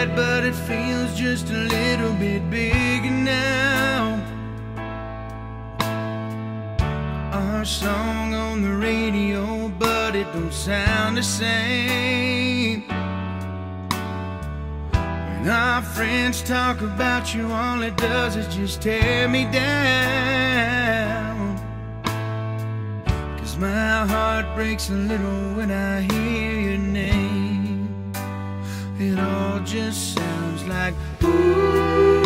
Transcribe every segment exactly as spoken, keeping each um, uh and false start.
bed, but it feels just a little bit bigger now. Our song on the radio, but it don't sound the same. When our friends talk about you, all it does is just tear me down. 'Cause my heart breaks a little when I hear your name. It all just sounds like ooh.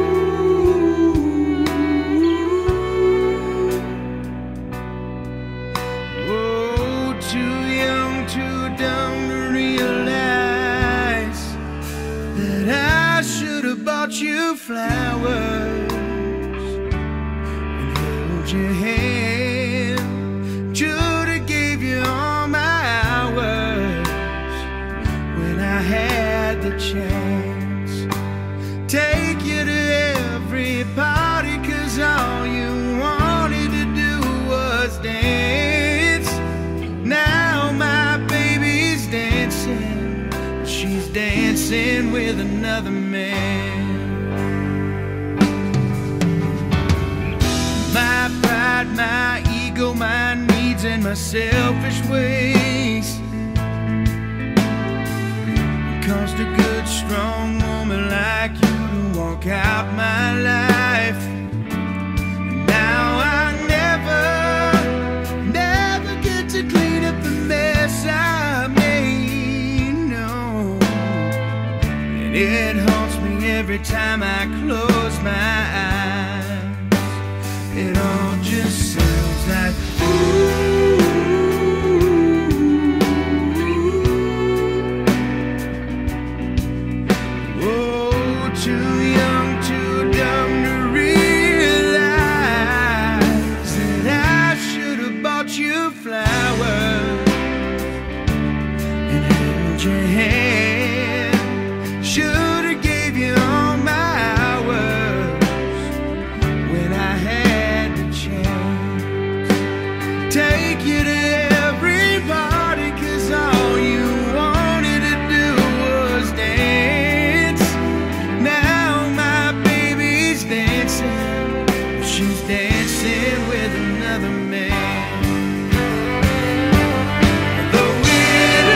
Oh, too young, too dumb to realize that I should have bought you flowers and held your hand. Should have gave you all my hours when I had the chance. Take you to every party, 'cause all you wanted to do was dance. Now my baby's dancing, she's dancing with another man. My pride, my ego, my needs and my selfish ways caused a good, strong woman like you to walk out my life. And now I never, never get to clean up the mess I made, no. And it haunts me every time I close my eyes. It all just sounds like ooh. Too young, too dumb to realize that I should have bought you flowers and held your hand. Should have gave you all my hours when I had the chance. Take you to every party, 'cause all you wanted to do was dance. She's dancing with another man. Though it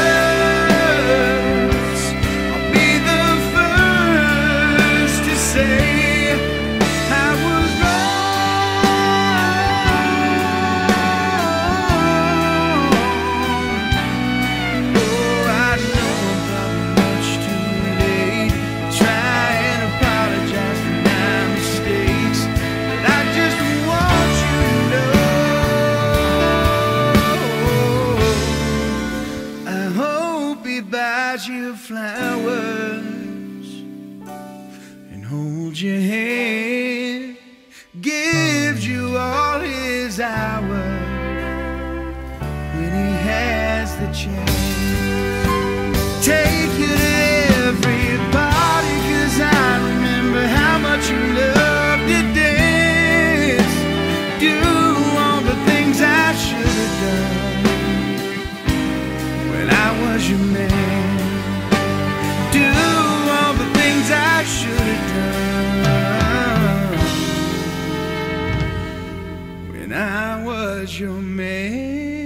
hurts, I'll be the first to say I was wrong. Oh, I know I'm probably much too late to try and apologize for my mistakes. I just want you to know, I hope he buys you flowers and holds your hand, gives you all his hours when he has the chance. Take you to every party, 'cause I remember how much you loved to dance. Do all the things I should have done when I was your man. Do all the things I should have done when I was your man.